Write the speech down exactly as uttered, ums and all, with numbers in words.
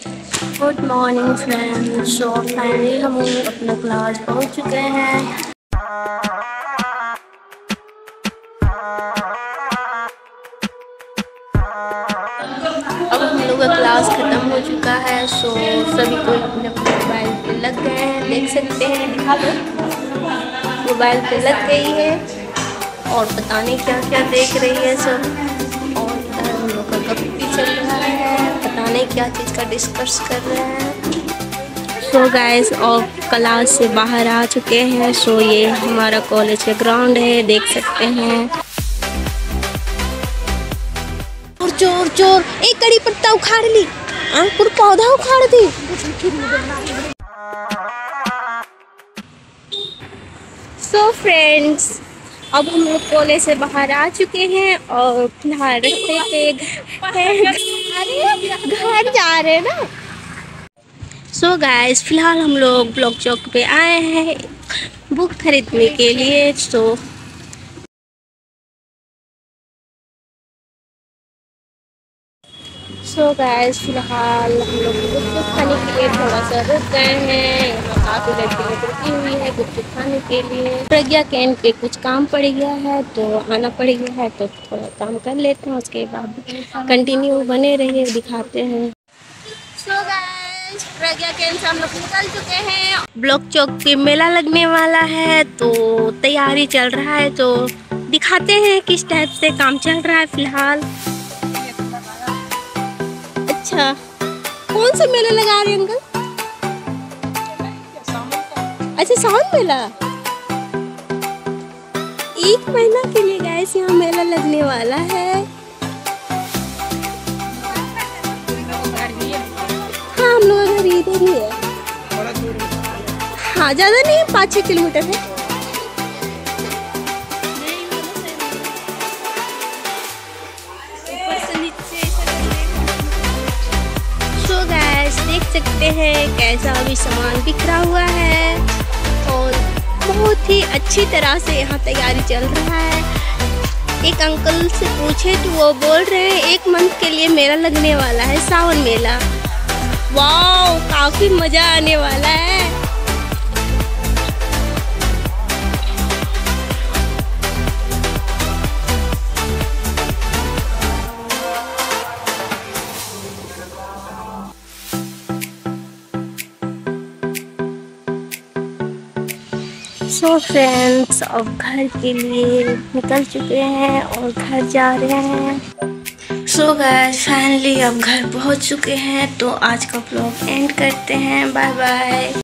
Good morning friends. So finally हम अपना class पहुंच चुके हैं। अब हम लोग का क्लास ख़त्म हो चुका है। सो सभी कोई अपने अपने मोबाइल पे लग गए हैं, देख सकते हैं, दिखा दो, मोबाइल पे लग गई है और पता नहीं क्या क्या देख रही है सब। और इधर हम लोग का गप्पी चल रहा है, पता नहीं क्या चीज़ का डिस्कस कर रहे हैं। सो गाइस और क्लास से बाहर आ चुके हैं। सो ये हमारा कॉलेज का ग्राउंड है, देख सकते हैं। चोर चोर चोर, एक कड़ी पत्ता उखाड़ ली, पूरा पौधा उखाड़ दी। सो फ्रेंड्स अब हम लोग कॉलेज से बाहर आ चुके हैं और फिलहाल रास्ते पे घर जा रहे हैं ना। सो गाइस फिलहाल हम लोग ब्लॉक चौक पे आए हैं बुक खरीदने के लिए। सो सो गाइस फिलहाल हम लोग गुपचुप खाने के लिए थोड़ा सा रुक गए हैं। यहाँ काफ़ी लड़कियाँ रुकी हुई है गुपचुप खाने के लिए। प्रज्ञा कैंट पे कुछ काम पड़ गया है तो आना पड़ गया है, तो थोड़ा काम कर लेते हैं, उसके बाद कंटिन्यू बने रहिए, दिखाते हैं। सो गाइस प्रज्ञा कैंट से हम लोग निकल चुके हैं। ब्लॉक चौक पे मेला लगने वाला है तो तैयारी चल रहा है, तो दिखाते हैं किस टाइप से काम चल रहा है फिलहाल। अच्छा, कौन सा मेला लगा रहे हैं अंकल? अच्छा, सावन मेला। एक महीना के लिए गाइस यहाँ मेला लगने वाला है। हाँ, हम लोग घर इधर ही है। हाँ, ज्यादा नहीं, पाँच छः किलोमीटर है। देख सकते हैं कैसा अभी सामान बिखरा हुआ है और बहुत ही अच्छी तरह से यहाँ तैयारी चल रहा है। एक अंकल से पूछे तो वो बोल रहे हैं एक मंथ के लिए मेला लगने वाला है, सावन मेला। वाओ, काफी मजा आने वाला है। सो फ्रेंड्स अब घर के लिए निकल चुके हैं और घर जा रहे हैं। सो गाइस फाइनली अब घर पहुंच चुके हैं, तो आज का ब्लॉग एंड करते हैं। Bye bye.